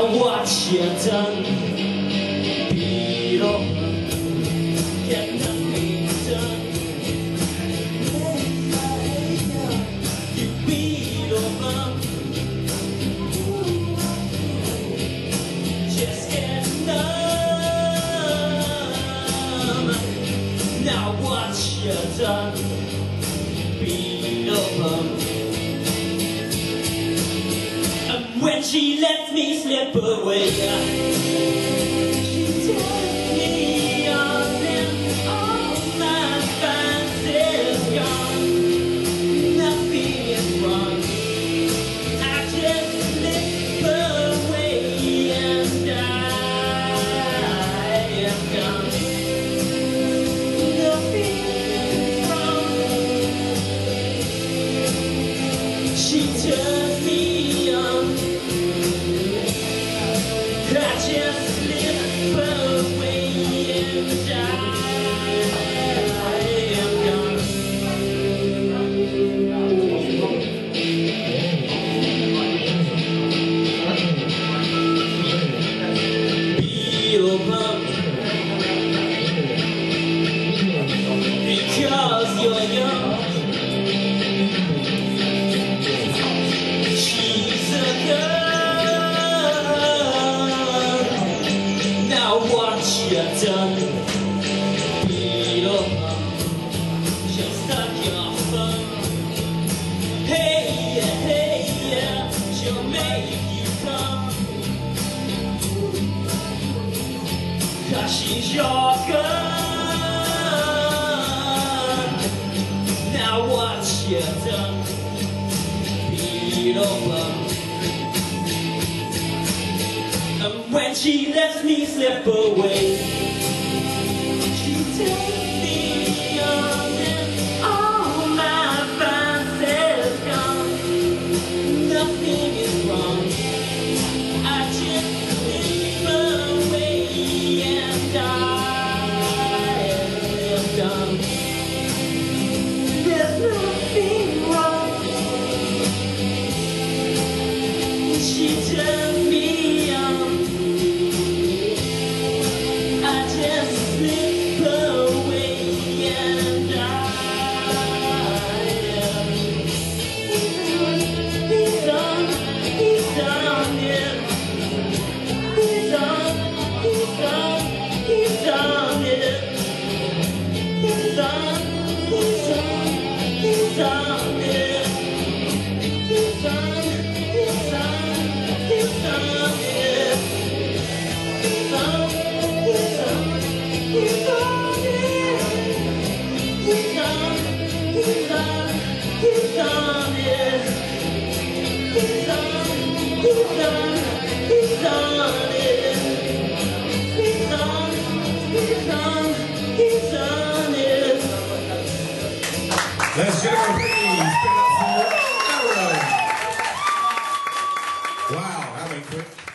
Now what you done, Beetlebum? Get nothing done. You Beetlebum, just get numb. Now what you done, Beetlebum? When she let me slip away, she took me on and all my fancies gone. Nothing is wrong, I just slip away and I am gone. Nothing is wrong, she took me on. I just slip away and I am gone. Beetlebum, because you're young. She's a girl. Now what you done, Beetlebum? Just stuck your thumb. Hey, yeah, she'll make you come. 'Cause she's your girl. Now what you done, Beetlebum? And when she lets me slip away, she takes me on and all my fancies gone. Nothing is wrong, I just slip away and I am done. There's nothing wrong, she turned me on. Let's give it a please. Wow, that went quick.